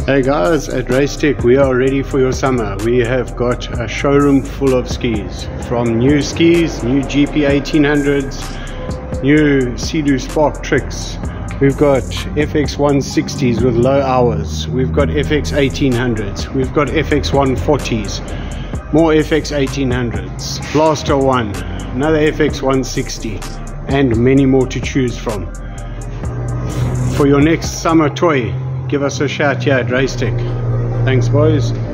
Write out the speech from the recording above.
Hey guys, at Racetech we are ready for your summer. We have got a showroom full of skis. From new skis, new GP 1800s, new Sea-Doo Spark Tricks. We've got FX 160s with low hours. We've got FX 1800s. We've got FX 140s. More FX 1800s. Blaster 1. Another FX 160. And many more to choose from. For your next summer toy, give us a shout here at Racetech. Thanks boys.